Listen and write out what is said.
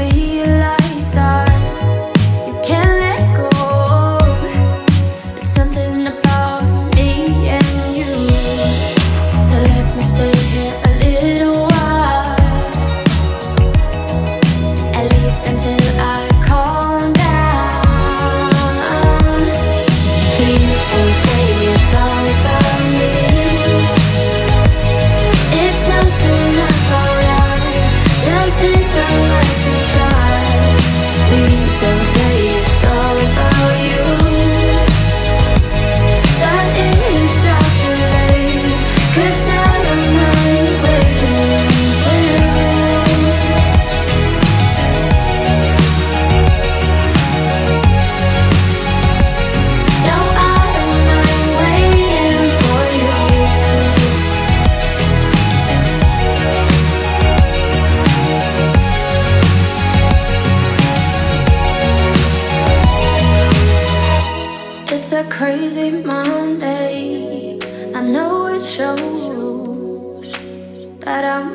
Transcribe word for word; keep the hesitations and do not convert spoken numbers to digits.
realize that you can't let go. It's something about me and you. So let me stay here a little while, at least until I calm down. Please don't say it's all about me. It's something about us, something that I can try. Please don't say it's all about you. That is all too late, 'cause I don't mind waiting for you. No, I don't mind waiting for you. It's a crazy Monday. I know it shows that I'm